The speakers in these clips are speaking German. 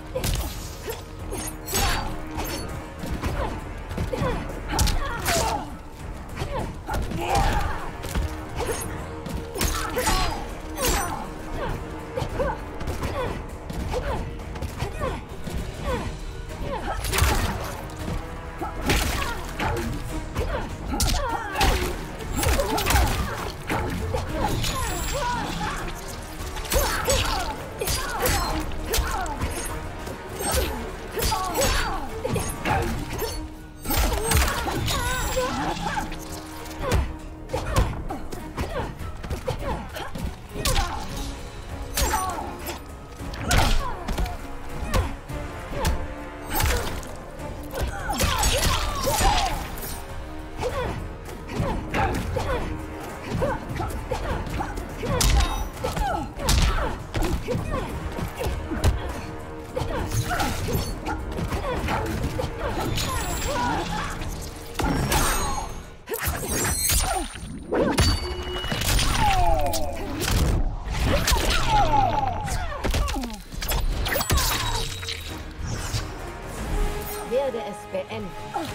Werde es beenden.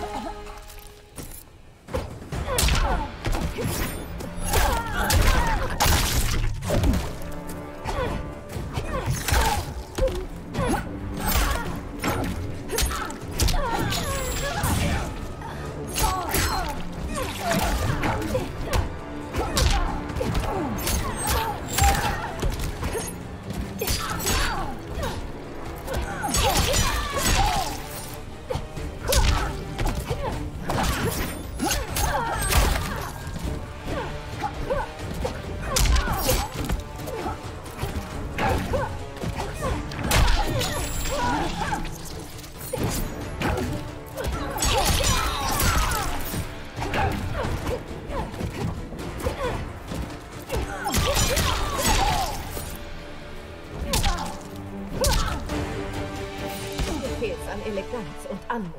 Eleganz und Anmut.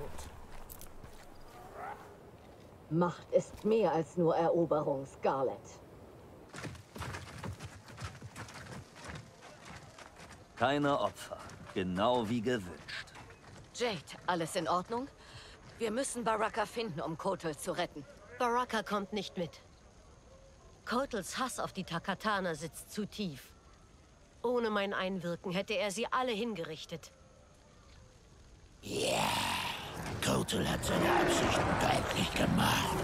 Macht ist mehr als nur Eroberung, Scarlet. Keine Opfer. Genau wie gewünscht. Jade, alles in Ordnung? Wir müssen Baraka finden, um Kotal zu retten. Baraka kommt nicht mit. Kotals Hass auf die Takatana sitzt zu tief. Ohne mein Einwirken hätte er sie alle hingerichtet. Ja, Kotal hat seine Absichten deutlich gemacht.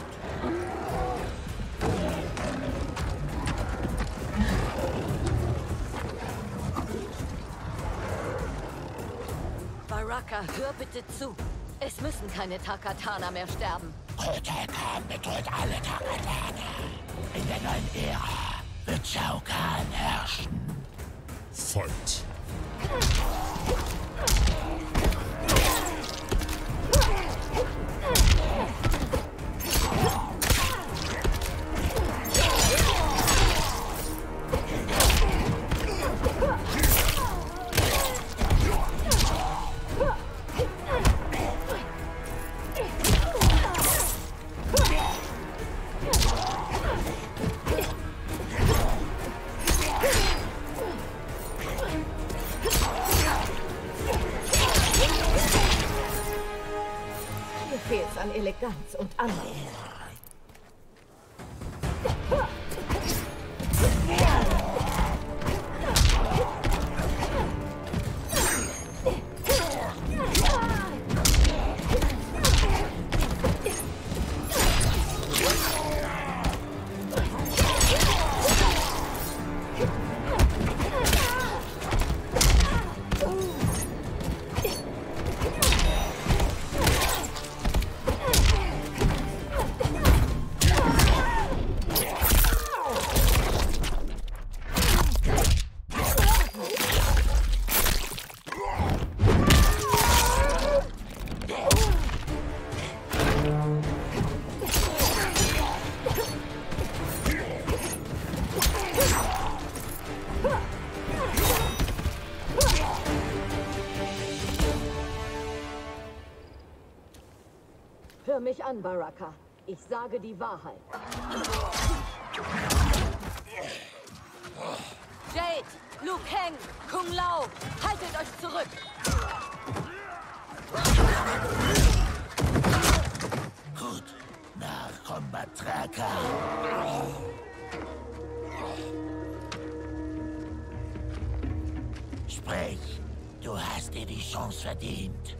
Baraka, hör bitte zu. Es müssen keine Takatana mehr sterben. Kotal Khan bedroht alle Takatana. In der neuen Ära wird Shao Kahn herrschen. Fight! Mir fehlt's an Eleganz und Anmut. Hör mich an, Baraka. Ich sage die Wahrheit. Jade, Liu Kang, Kung Lao, haltet euch zurück! Tracker. Sprich, du hast dir die Chance verdient.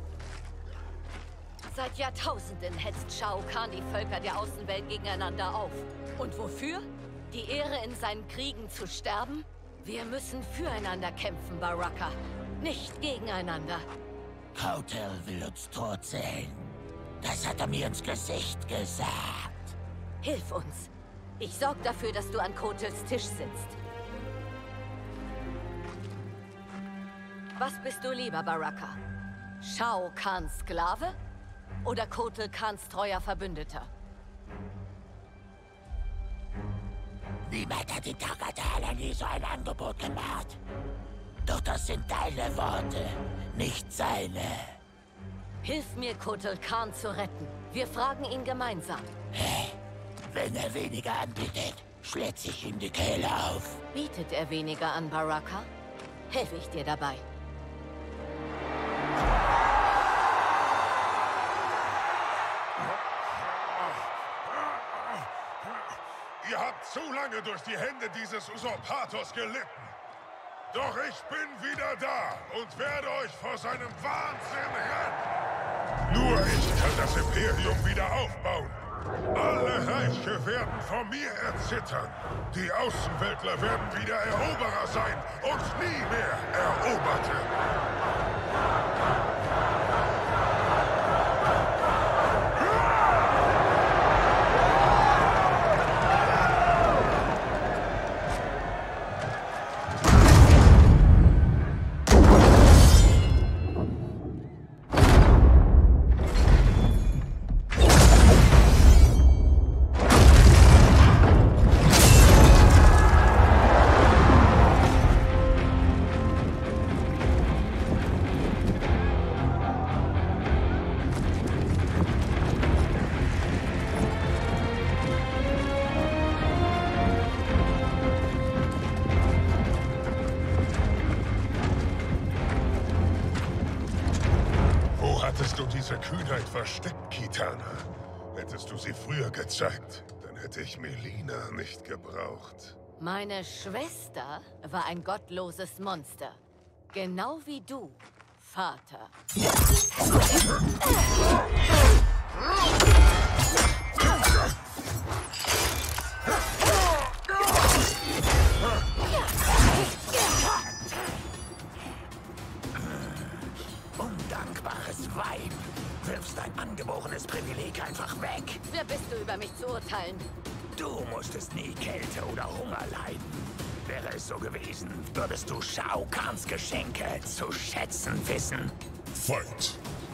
Seit Jahrtausenden hetzt Shao Kahn die Völker der Außenwelt gegeneinander auf. Und wofür? Die Ehre, in seinen Kriegen zu sterben? Wir müssen füreinander kämpfen, Baraka. Nicht gegeneinander. Kotal will uns tot sehen. Das hat er mir ins Gesicht gesagt. Hilf uns. Ich sorge dafür, dass du an Kotels Tisch sitzt. Was bist du lieber, Baraka? Shao Kahns Sklave? Oder Kotal Kahns treuer Verbündeter? Niemand hat den Tagatana nie so ein Angebot gemacht. Doch das sind deine Worte, nicht seine. Hilf mir, Kotal Kahn zu retten. Wir fragen ihn gemeinsam. Hey, wenn er weniger anbietet, schlitze ich ihm die Kehle auf. Bietet er weniger an, Baraka? Helfe ich dir dabei. Ihr habt zu lange durch die Hände dieses Usurpators gelitten. Doch ich bin wieder da und werde euch vor seinem Wahnsinn retten. Nur ich kann das Imperium wieder aufbauen. Alle Reiche werden vor mir erzittern. Die Außenweltler werden wieder Eroberer sein und nie mehr Eroberte. Hattest du diese Kühnheit versteckt, Kitana? Hättest du sie früher gezeigt, dann hätte ich Melina nicht gebraucht. Meine Schwester war ein gottloses Monster. Genau wie du, Vater. Undankbares Weib. Wirfst dein angeborenes Privileg einfach weg. Wer bist du, über mich zu urteilen? Du musstest nie Kälte oder Hunger leiden. Wäre es so gewesen, würdest du Shao Kahns Geschenke zu schätzen wissen. Fight!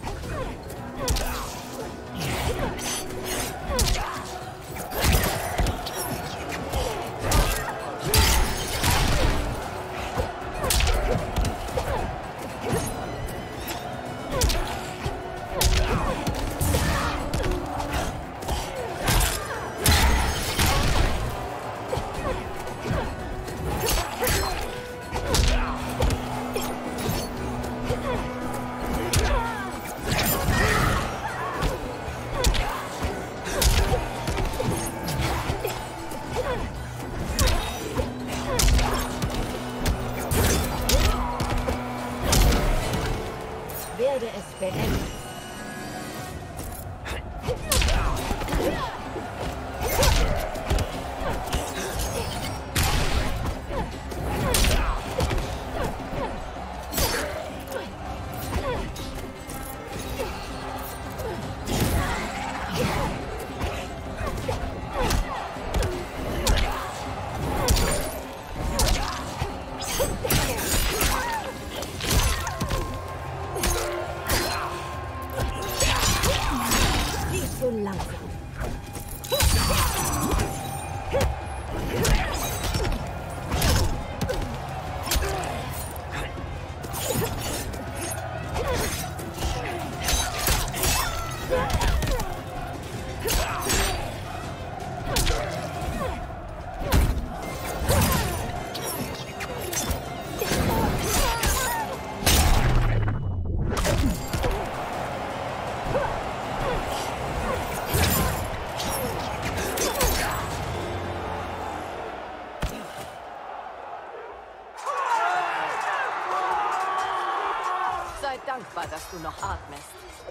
Werde es beenden. So langsam. dankbar, dass du noch atmest.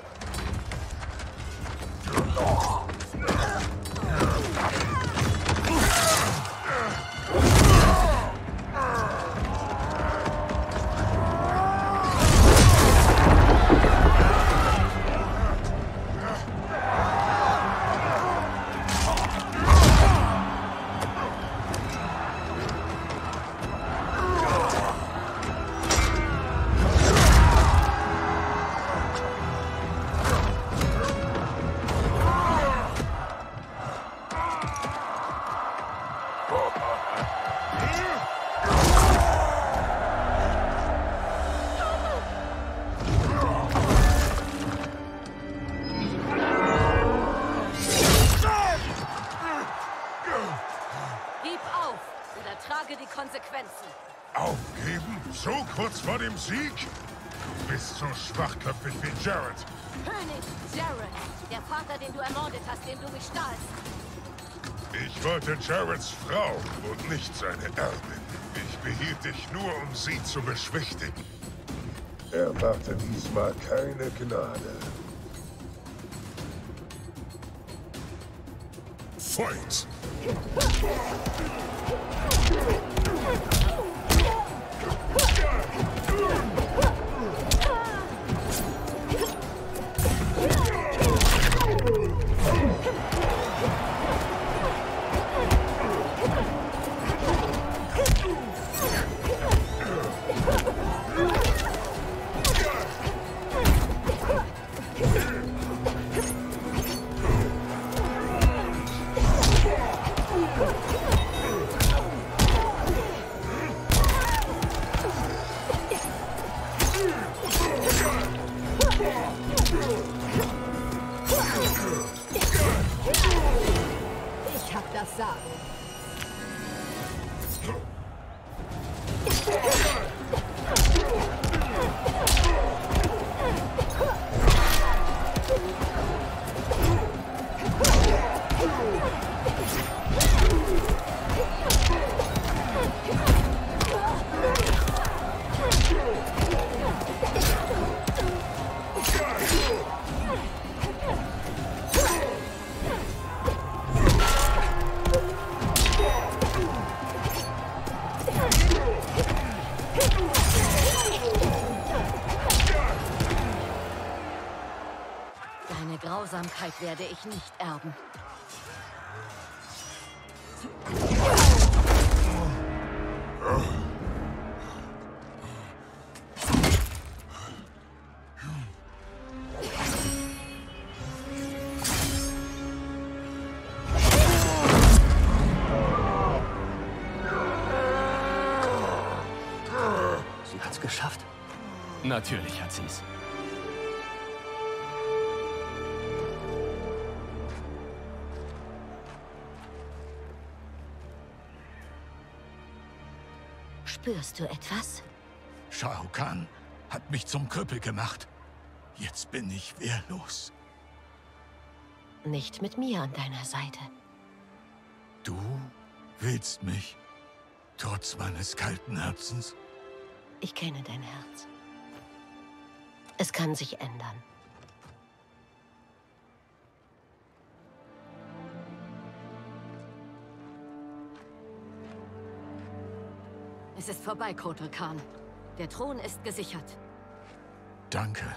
Aufgeben? So kurz vor dem Sieg? Du bist so schwachköpfig wie Jared. König Jared, der Vater, den du ermordet hast, dem du mich stahlst. Ich wollte Jareds Frau und nicht seine Erbin. Ich behielt dich nur, um sie zu beschwichtigen. Erwarte diesmal keine Gnade. Fight! Ich hab das Sagen. Deine Grausamkeit werde ich nicht erben. Sie hat's geschafft. Natürlich hat sie's. Spürst du etwas? Shao Kahn hat mich zum Krüppel gemacht. Jetzt bin ich wehrlos. Nicht mit mir an deiner Seite. Du willst mich, trotz meines kalten Herzens? Ich kenne dein Herz. Es kann sich ändern. Es ist vorbei, Kotal Khan. Der Thron ist gesichert. Danke.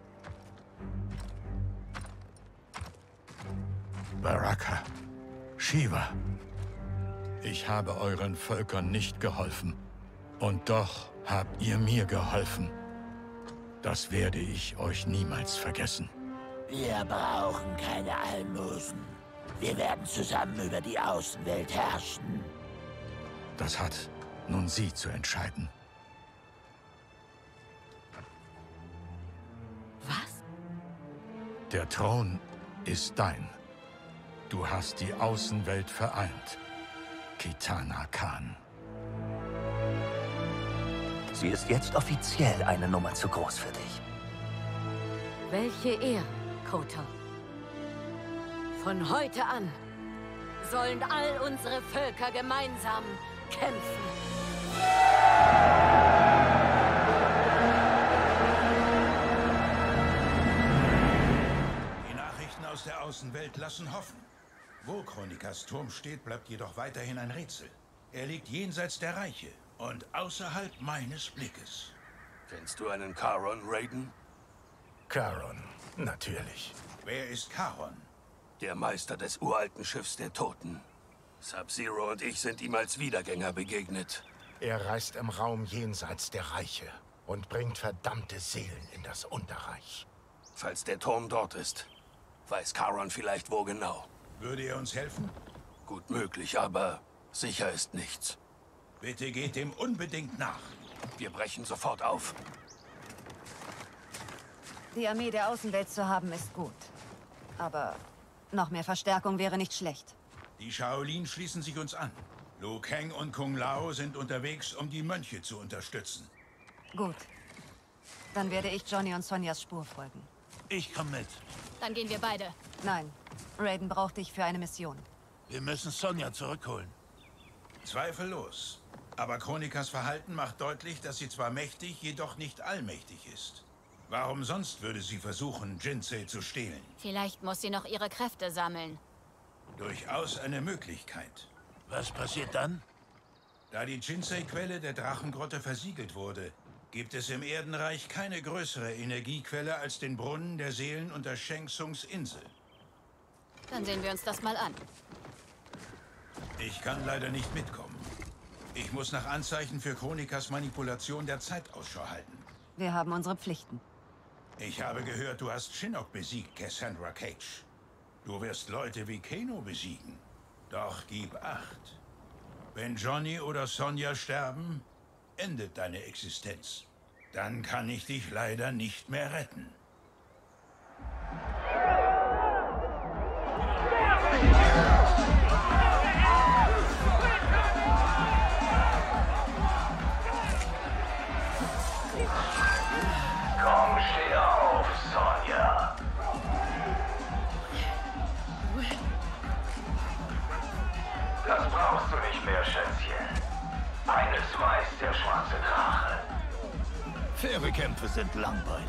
Baraka, Shiva, ich habe euren Völkern nicht geholfen. Und doch habt ihr mir geholfen. Das werde ich euch niemals vergessen. Wir brauchen keine Almosen. Wir werden zusammen über die Außenwelt herrschen. Das hat nun sie zu entscheiden. Was? Der Thron ist dein. Du hast die Außenwelt vereint, Kitana Khan. Sie ist jetzt offiziell eine Nummer zu groß für dich. Welche Ehre, Kotal. Von heute an sollen all unsere Völker gemeinsam kämpfen. Außenwelt lassen hoffen. Wo Chronikas Turm steht, bleibt jedoch weiterhin ein Rätsel. Er liegt jenseits der Reiche und außerhalb meines Blickes. Kennst du einen Charon, Raiden? Charon, natürlich. Wer ist Charon? Der Meister des uralten Schiffs der Toten. Sub-Zero und ich sind ihm als Wiedergänger begegnet. Er reist im Raum jenseits der Reiche und bringt verdammte Seelen in das Unterreich. Falls der Turm dort ist, weiß Charon vielleicht wo genau. Würde er uns helfen? Gut möglich, aber sicher ist nichts. Bitte geht dem unbedingt nach. Wir brechen sofort auf. Die Armee der Außenwelt zu haben, ist gut. Aber noch mehr Verstärkung wäre nicht schlecht. Die Shaolin schließen sich uns an. Liu Kang und Kung Lao sind unterwegs, um die Mönche zu unterstützen. Gut. Dann werde ich Johnny und Sonjas Spur folgen. Ich komme mit. Dann gehen wir beide. Nein, Raiden braucht dich für eine Mission. Wir müssen Sonja zurückholen. Zweifellos. Aber Chronikas Verhalten macht deutlich, dass sie zwar mächtig, jedoch nicht allmächtig ist. Warum sonst würde sie versuchen, Jinsei zu stehlen? Vielleicht muss sie noch ihre Kräfte sammeln. Durchaus eine Möglichkeit. Was passiert dann? Da die Jinsei-Quelle der Drachengrotte versiegelt wurde, gibt es im Erdenreich keine größere Energiequelle als den Brunnen der Seelen unter Shang Tsungs Insel. Dann sehen wir uns das mal an. Ich kann leider nicht mitkommen. Ich muss nach Anzeichen für Chronikas Manipulation der Zeit Ausschau halten. Wir haben unsere Pflichten. Ich habe gehört, du hast Shinnok besiegt, Cassandra Cage. Du wirst Leute wie Kano besiegen. Doch gib Acht. Wenn Johnny oder Sonja sterben, endet deine Existenz. Dann kann ich dich leider nicht mehr retten. Komm, steh auf, Sonja. Das brauchst du nicht mehr, Schätzchen. Eines weiß der schwarze Drache. Faire Kämpfe sind langweilig.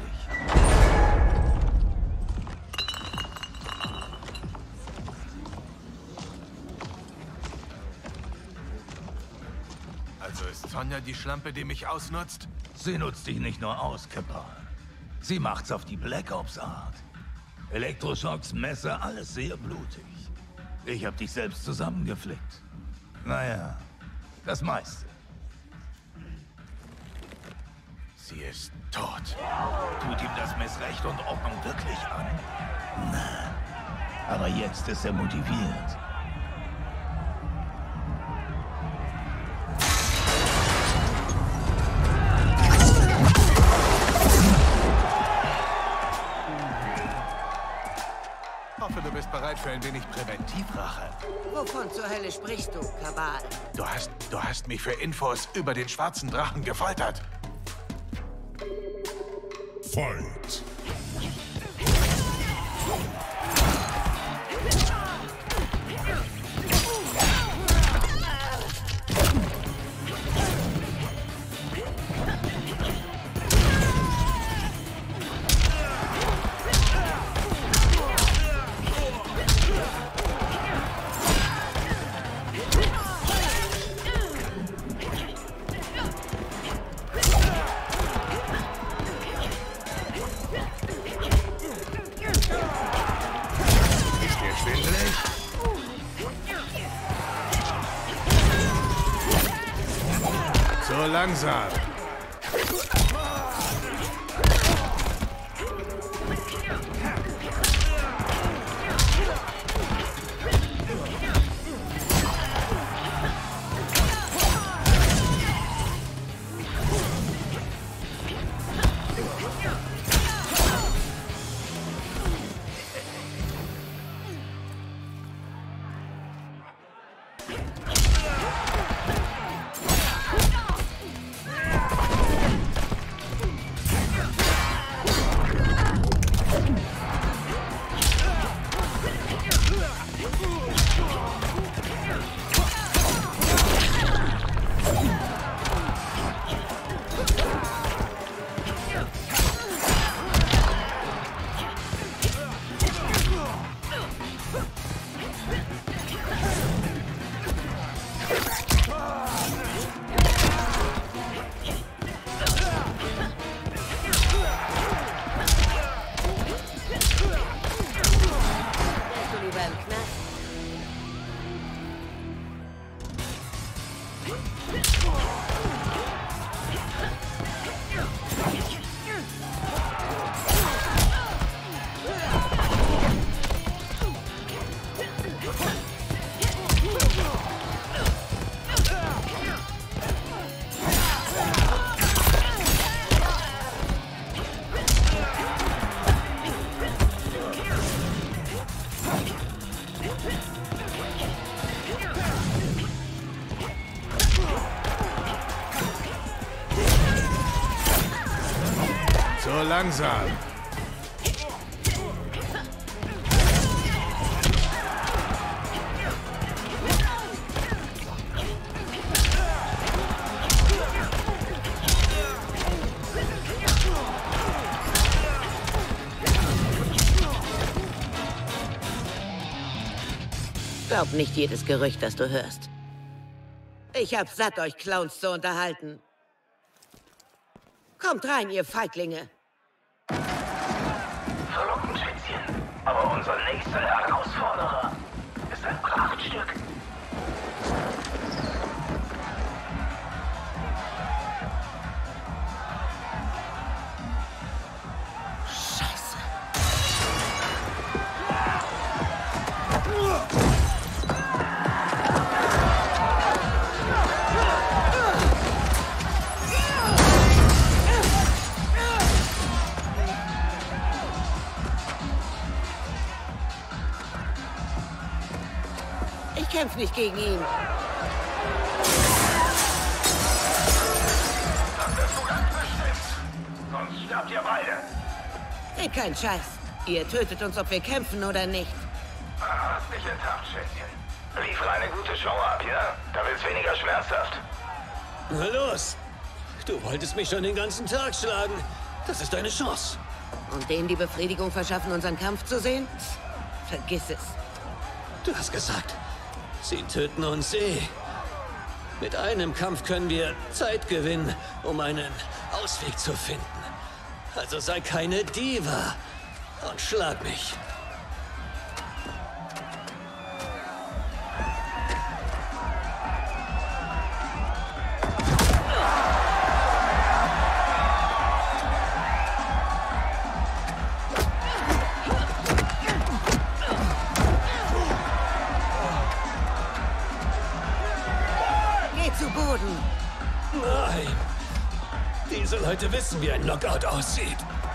Also ist Sonja die Schlampe, die mich ausnutzt? Sie nutzt dich nicht nur aus, Kipper. Sie macht's auf die Black Ops Art. Elektroschocks, Messer, alles sehr blutig. Ich hab dich selbst zusammengeflickt. Naja, das meiste. Sie ist tot. Tut ihm das Messrecht und Ordnung wirklich an? Na, aber jetzt ist er motiviert. Ich hoffe, du bist bereit für ein wenig Präventivrache. Wovon zur Hölle sprichst du, Kabal? Du hast mich für Infos über den schwarzen Drachen gefoltert. Fight! So langsam. im Knast. So langsam. Glaub nicht jedes Gerücht, das du hörst. Ich hab satt, euch Clowns zu unterhalten. Kommt rein, ihr Feiglinge. Verlockend, Schätzchen. Aber unser nächster Herausforderer ist ein Prachtstück. Ich kämpfe nicht gegen ihn. Das wirst du ganz bestimmt. Sonst sterbt ihr beide. Red keinen Scheiß. Ihr tötet uns, ob wir kämpfen oder nicht. Hast dich enttarnt, Schätzchen. Liefere eine gute Show ab, ja? Da wird's weniger schmerzhaft. Na los! Du wolltest mich schon den ganzen Tag schlagen. Das ist deine Chance. Und denen die Befriedigung verschaffen, unseren Kampf zu sehen? Vergiss es. Du hast gesagt, sie töten uns eh. Mit einem Kampf können wir Zeit gewinnen, um einen Ausweg zu finden. Also sei keine Diva und schlag mich. Nein! Diese Leute wissen, wie ein Knockout aussieht.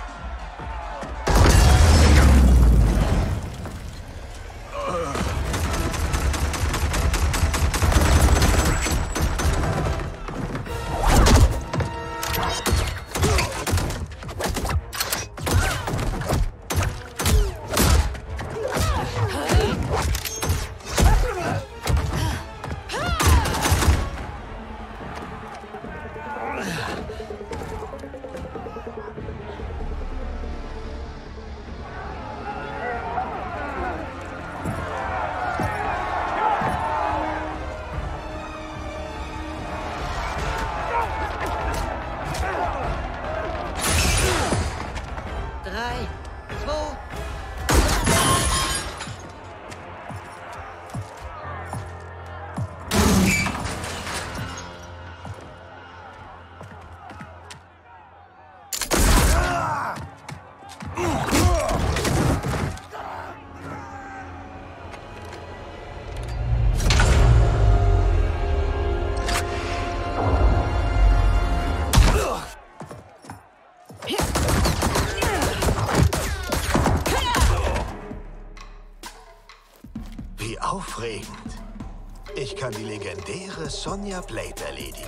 Wie aufregend. Ich kann die legendäre Sonya Blade erledigen.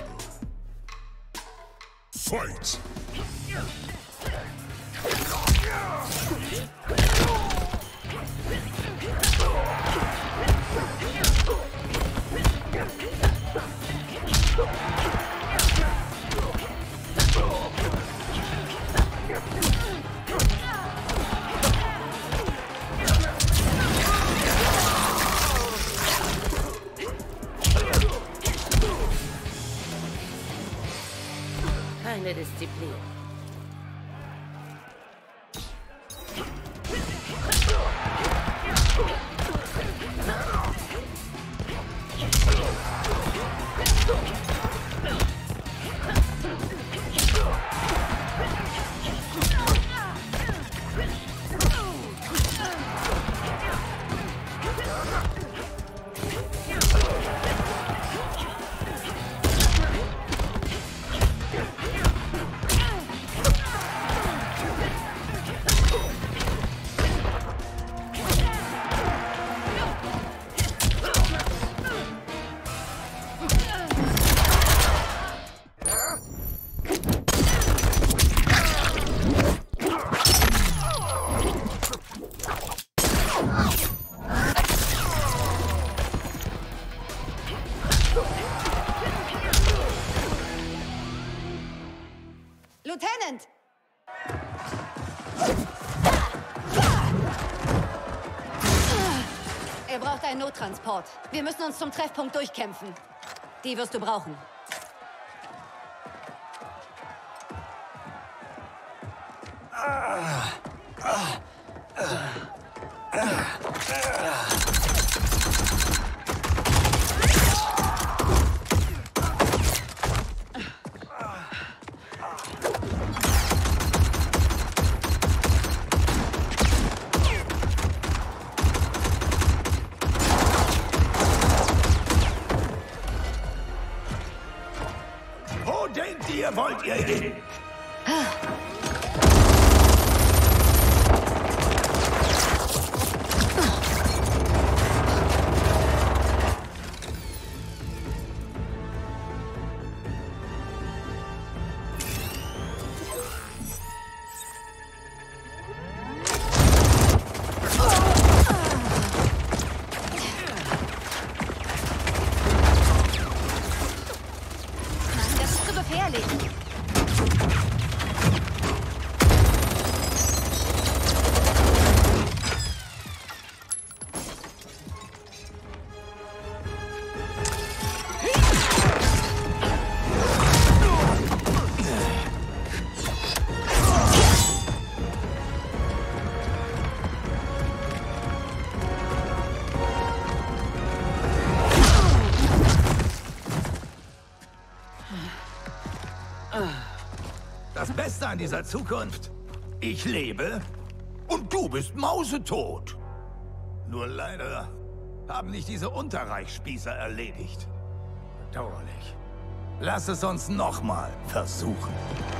Fight! Keine Disziplin. Lieutenant! Er braucht einen Nottransport. Wir müssen uns zum Treffpunkt durchkämpfen. Die wirst du brauchen. Wo denkt ihr, wollt ihr hin? Das ist zu gefährlich. Das Beste an dieser Zukunft? Ich lebe und du bist mausetot. Nur leider haben nicht diese Unterreichsspießer erledigt. Bedauerlich. Lass es uns nochmal versuchen.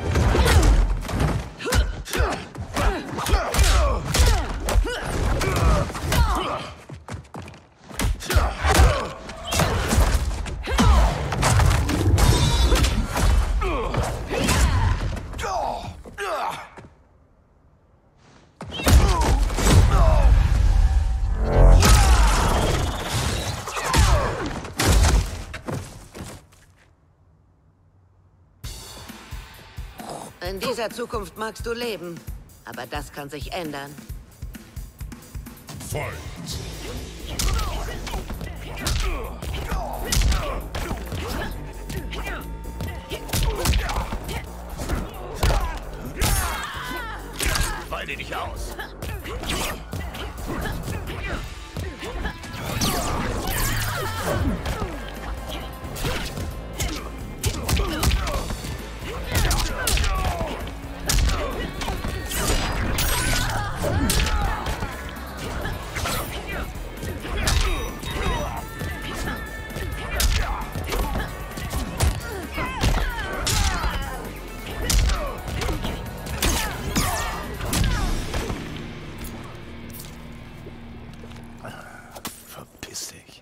In dieser Zukunft magst du leben, aber das kann sich ändern. Fight! Weide dich aus. Verpiss dich.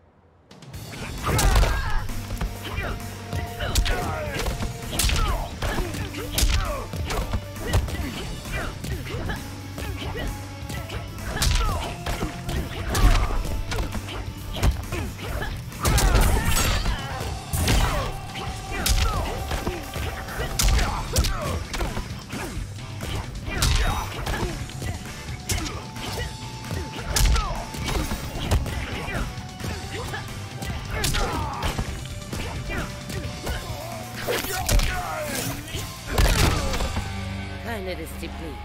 Keine Disziplin.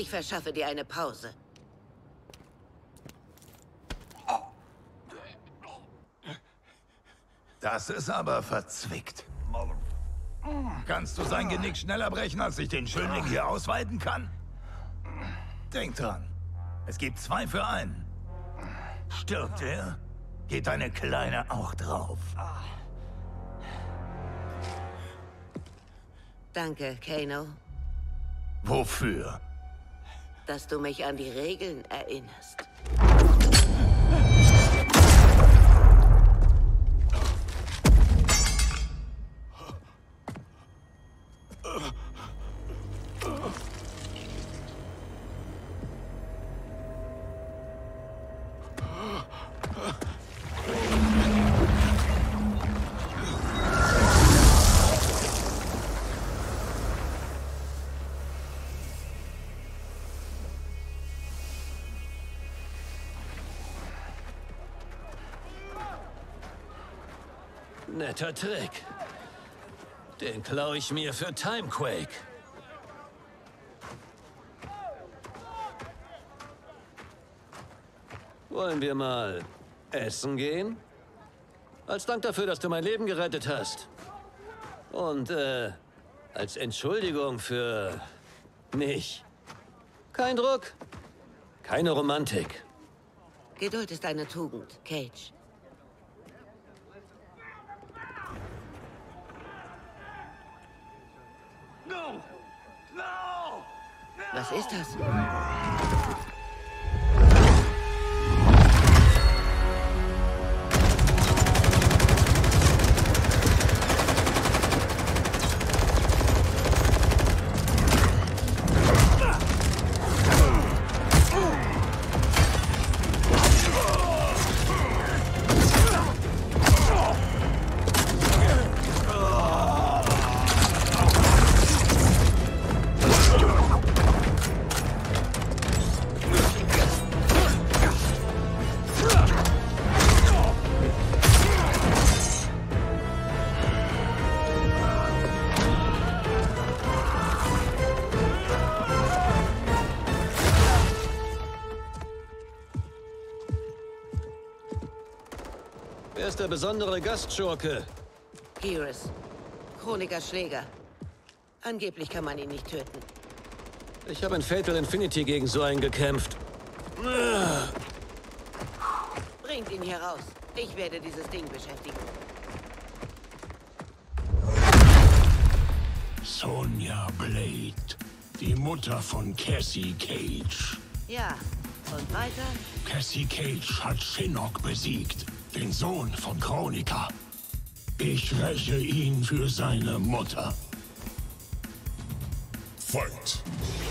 Ich verschaffe dir eine Pause. Das ist aber verzwickt. Kannst du sein Genick schneller brechen, als ich den Schönling hier ausweiten kann? Denk dran, es gibt 2 für 1. Stirbt er, geht deine Kleine auch drauf. Danke, Kano. Wofür? Dass du mich an die Regeln erinnerst. Netter Trick. Den klaue ich mir für Timequake. Wollen wir mal essen gehen? Als Dank dafür, dass du mein Leben gerettet hast. Und, als Entschuldigung für mich. Kein Druck. Keine Romantik. Geduld ist eine Tugend, Cage. Was ist das? Wer ist der besondere Gastschurke? Geras. Chroniker Schläger. Angeblich kann man ihn nicht töten. Ich habe in Fatal Infinity gegen so einen gekämpft. Bringt ihn hier raus. Ich werde dieses Ding beschäftigen. Sonya Blade, die Mutter von Cassie Cage. Ja, und weiter? Cassie Cage hat Shinnok besiegt, den Sohn von Chroniker. Ich räche ihn für seine Mutter. Fight!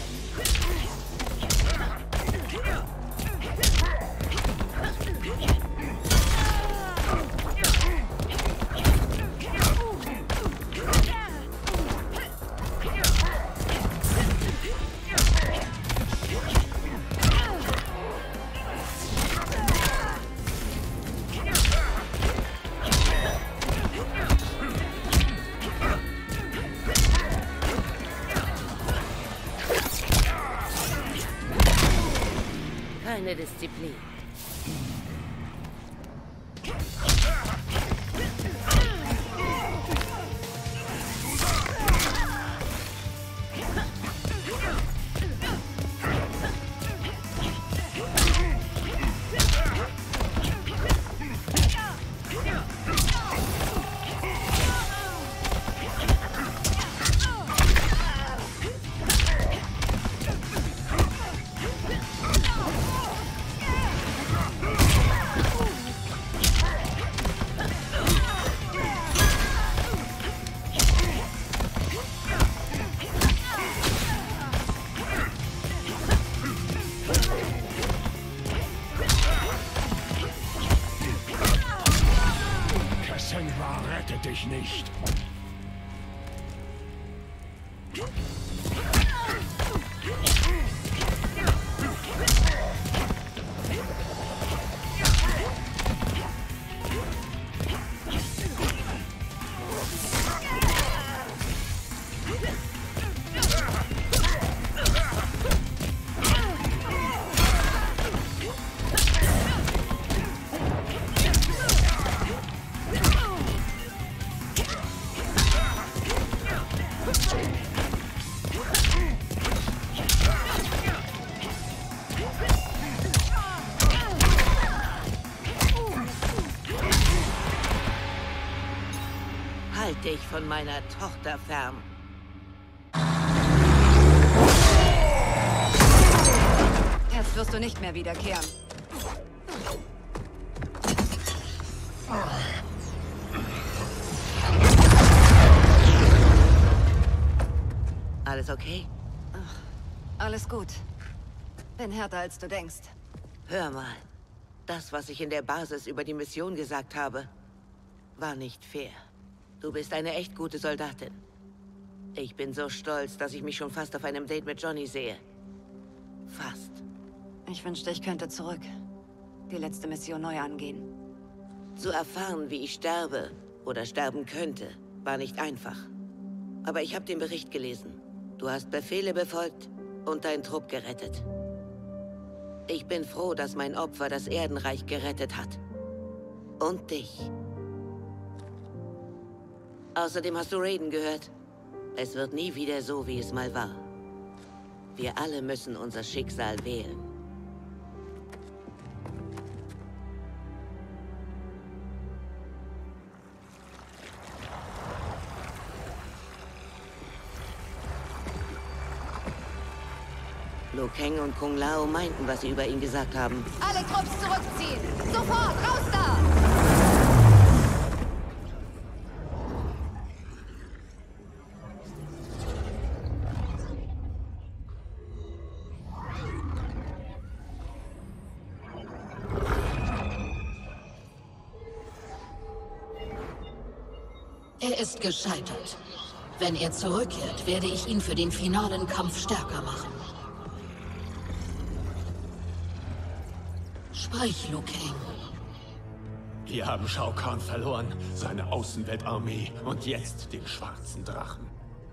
Keine Disziplin. Cassandra rettet dich nicht. dich von meiner Tochter fern. Jetzt wirst du nicht mehr wiederkehren. Alles okay? Alles gut. Bin härter, als du denkst. Hör mal. Das, was ich in der Basis über die Mission gesagt habe, war nicht fair. Du bist eine echt gute Soldatin. Ich bin so stolz, dass ich mich schon fast auf einem Date mit Johnny sehe. Fast. Ich wünschte, ich könnte zurück. Die letzte Mission neu angehen. Zu erfahren, wie ich sterbe oder sterben könnte, war nicht einfach. Aber ich habe den Bericht gelesen. Du hast Befehle befolgt und deinen Trupp gerettet. Ich bin froh, dass mein Opfer das Erdenreich gerettet hat. Und dich. Außerdem hast du Raiden gehört. Es wird nie wieder so, wie es mal war. Wir alle müssen unser Schicksal wählen. Lo Kang und Kung Lao meinten, was sie über ihn gesagt haben. Alle Trupps zurückziehen! Sofort! Raus da! Er ist gescheitert. Wenn er zurückkehrt, werde ich ihn für den finalen Kampf stärker machen. Sprich, Lo Kang. Wir haben Shao Kahn verloren, seine Außenweltarmee und jetzt den schwarzen Drachen.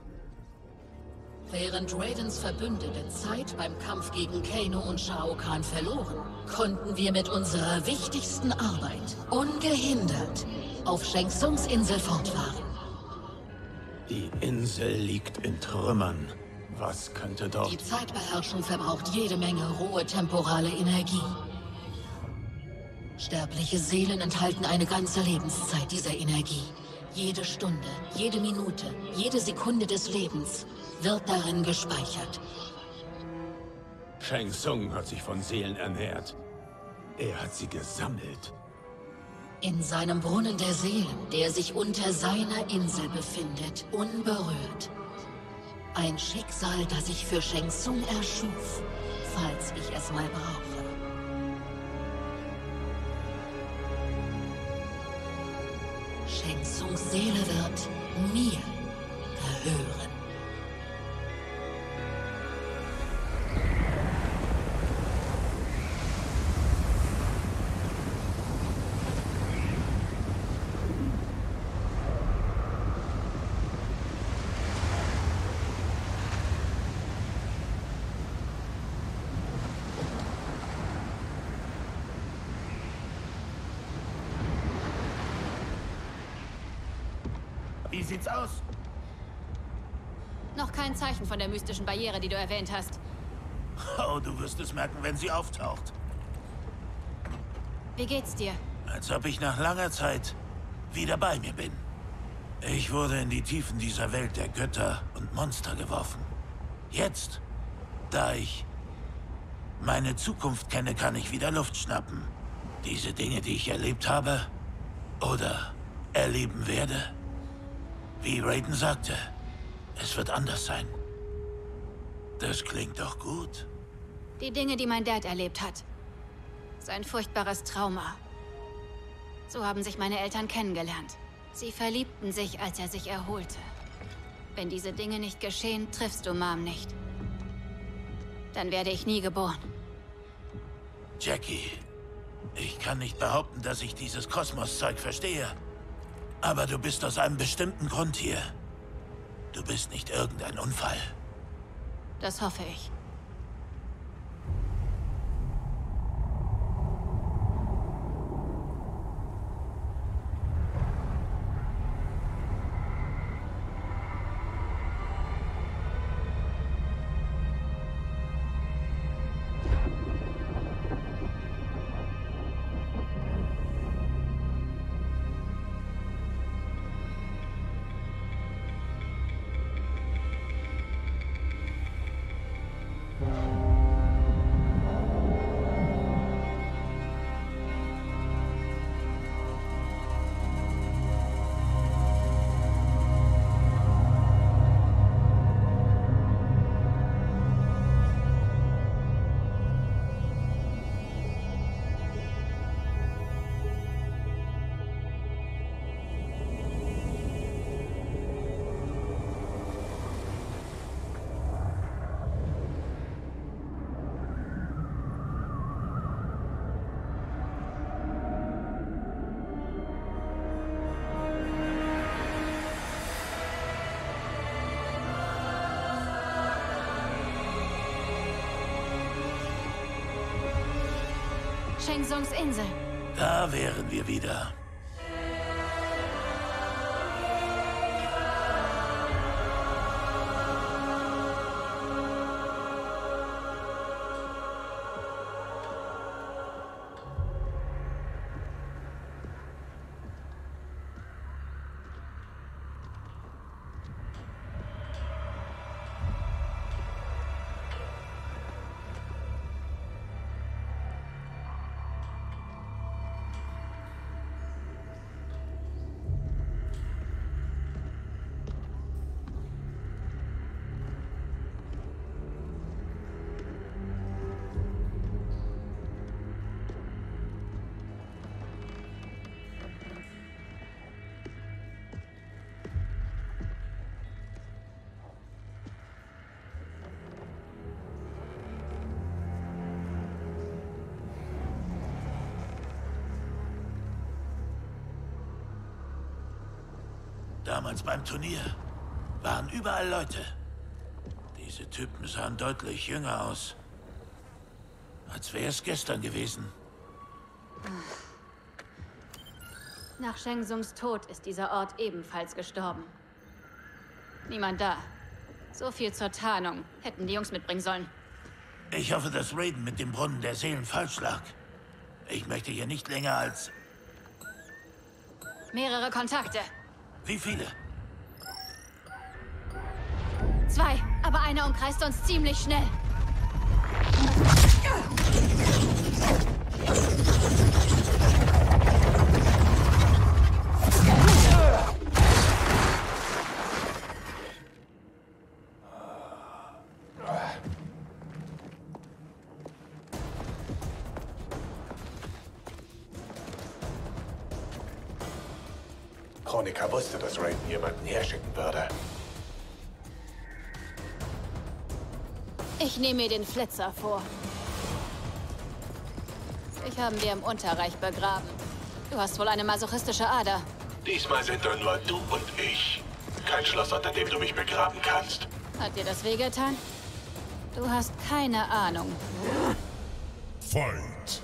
Während Raidens Verbündete Zeit beim Kampf gegen Kano und Shao Kahn verloren, konnten wir mit unserer wichtigsten Arbeit ungehindert auf Shang Tsungs Insel fortfahren. Die Insel liegt in Trümmern. Was könnte dort... Die Zeitbeherrschung verbraucht jede Menge rohe temporale Energie. Sterbliche Seelen enthalten eine ganze Lebenszeit dieser Energie. Jede Stunde, jede Minute, jede Sekunde des Lebens wird darin gespeichert. Shang Tsung hat sich von Seelen ernährt. Er hat sie gesammelt. In seinem Brunnen der Seelen, der sich unter seiner Insel befindet, unberührt. Ein Schicksal, das ich für Shang Tsung erschuf, falls ich es mal brauche. Shang Tsungs Seele wird mir gehören. Wie sieht's aus? Noch kein Zeichen von der mystischen Barriere, die du erwähnt hast. Oh, du wirst es merken, wenn sie auftaucht. Wie geht's dir? Als ob ich nach langer Zeit wieder bei mir bin. Ich wurde in die Tiefen dieser Welt der Götter und Monster geworfen. Jetzt, da ich meine Zukunft kenne, kann ich wieder Luft schnappen. Diese Dinge, die ich erlebt habe oder erleben werde, wie Raiden sagte, es wird anders sein. Das klingt doch gut. Die Dinge, die mein Dad erlebt hat. Sein furchtbares Trauma. So haben sich meine Eltern kennengelernt. Sie verliebten sich, als er sich erholte. Wenn diese Dinge nicht geschehen, triffst du Mom nicht. Dann werde ich nie geboren. Jackie, ich kann nicht behaupten, dass ich dieses Kosmos-Zeug verstehe. Aber du bist aus einem bestimmten Grund hier. Du bist nicht irgendein Unfall. Das hoffe ich. Shang Tsungs Insel. Da wären wir wieder. Damals beim Turnier waren überall Leute. Diese Typen sahen deutlich jünger aus. Als wäre es gestern gewesen. Nach Shang Tsungs Tod ist dieser Ort ebenfalls gestorben. Niemand da. So viel zur Tarnung. Hätten die Jungs mitbringen sollen. Ich hoffe, dass Raiden mit dem Brunnen der Seelen falsch lag. Ich möchte hier nicht länger als... Mehrere Kontakte. Wie viele? 2, aber einer umkreist uns ziemlich schnell. Kronika wusste, dass Raiden jemanden herschicken würde. Ich nehme mir den Flitzer vor. Ich habe wir im Unterreich begraben. Du hast wohl eine masochistische Ader. Diesmal sind da nur du und ich. Kein Schloss, unter dem du mich begraben kannst. Hat dir das wehgetan? Du hast keine Ahnung. Fight!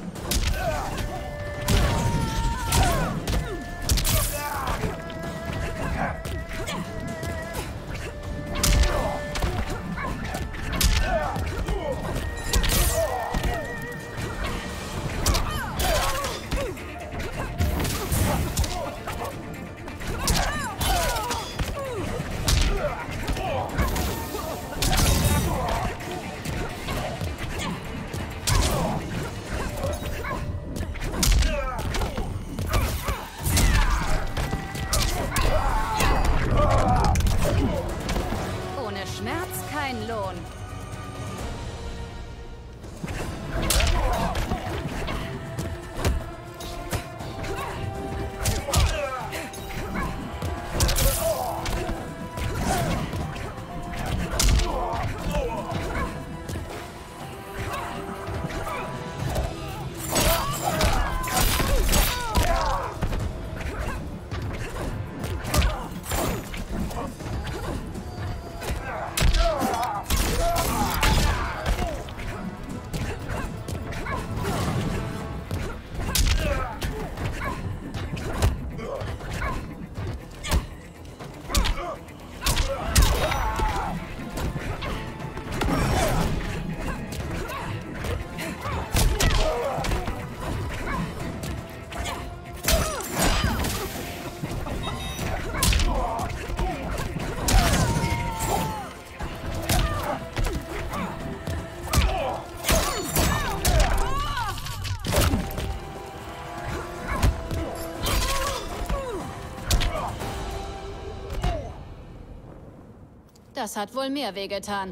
Das hat wohl mehr wehgetan.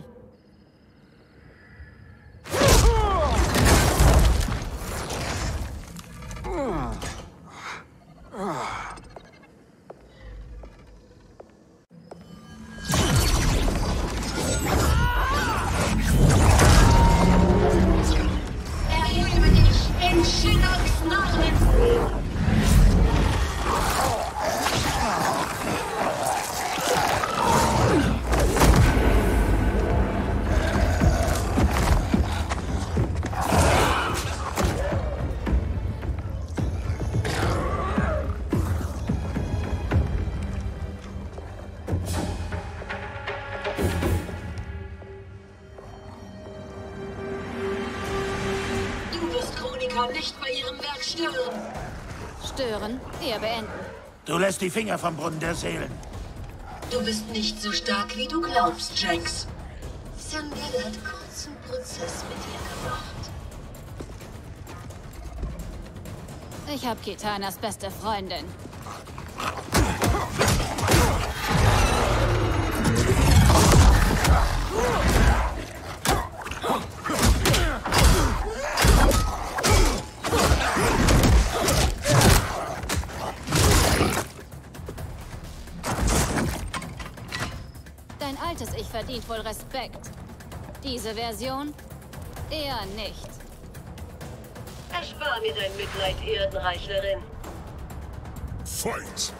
Erhebe dich in Shinnocks Namen! Nicht bei ihrem Werk stören. Stören? Eher beenden. Du lässt die Finger vom Brunnen der Seelen. Du bist nicht so stark, wie du glaubst, Jax. Sandel hat kurzen Prozess mit dir gemacht. Ich hab Kitanas beste Freundin. Dein altes Ich verdient wohl Respekt. Diese Version? Eher nicht. Erspar mir dein Mitleid, Erdenreichlerin. Fight!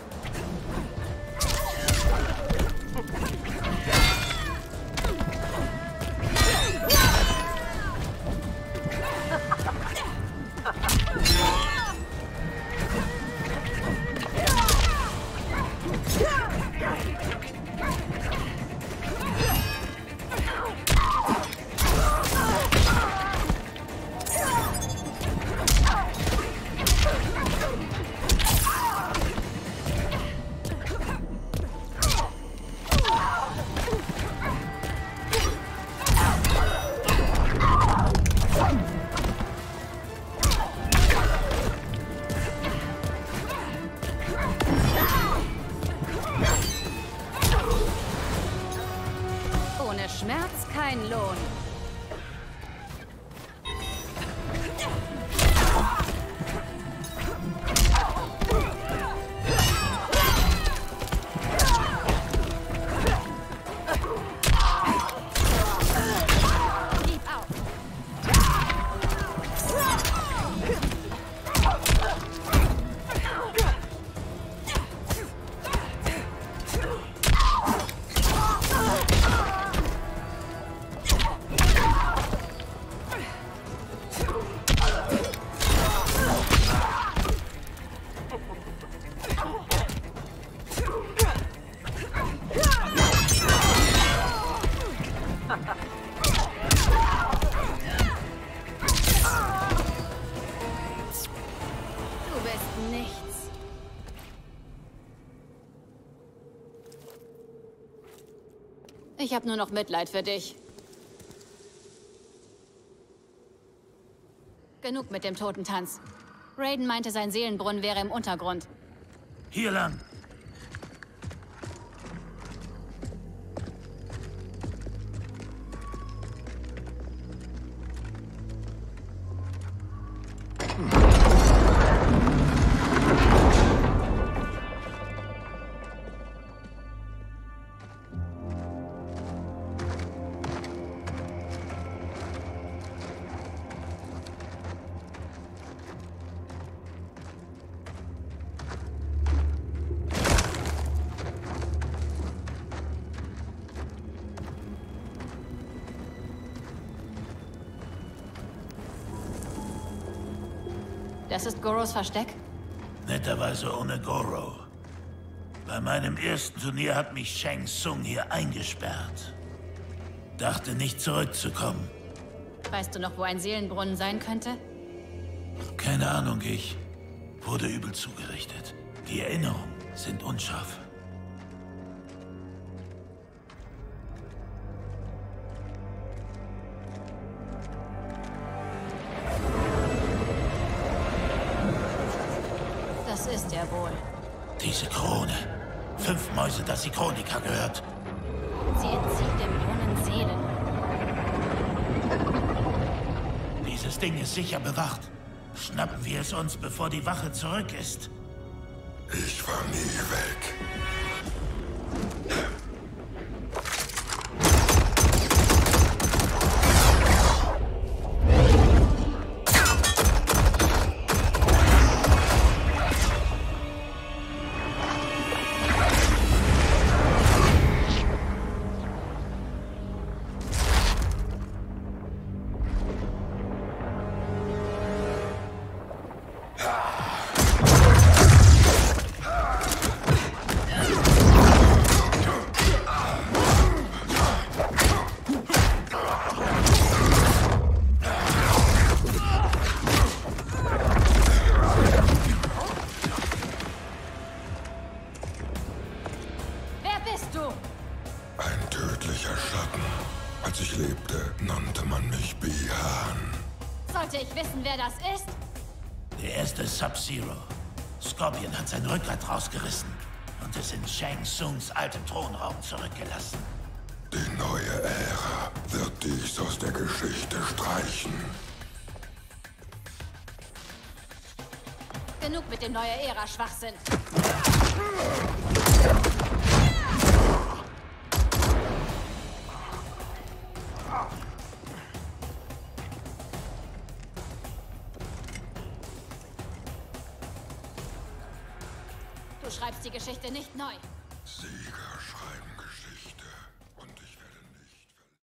Ohne Schmerz kein Lohn. Du bist nichts. Ich habe nur noch Mitleid für dich. Genug mit dem Totentanz. Raiden meinte, sein Seelenbrunnen wäre im Untergrund. Hier lang. Das ist Goros Versteck? Netterweise ohne Goro. Bei meinem ersten Turnier hat mich Shang Tsung hier eingesperrt. Dachte nicht zurückzukommen. Weißt du noch, wo ein Seelenbrunnen sein könnte? Keine Ahnung, ich wurde übel zugerichtet. Die Erinnerungen sind unscharf. Das ist er wohl. Diese Krone. 5 Mäuse, dass sie Chronika gehört. Sie entzieht dem Brunnen Seelen. Dieses Ding ist sicher bewacht. Schnappen wir es uns, bevor die Wache zurück ist. Ich war nie weg. wer das ist? Der erste Sub-Zero. Scorpion hat sein Rückgrat rausgerissen und es in Shang Tsungs altem Thronraum zurückgelassen. Die neue Ära wird dies aus der Geschichte streichen. Genug mit dem neue Ära-Schwachsinn. Du schreibst die Geschichte nicht neu. Sieger schreiben Geschichte.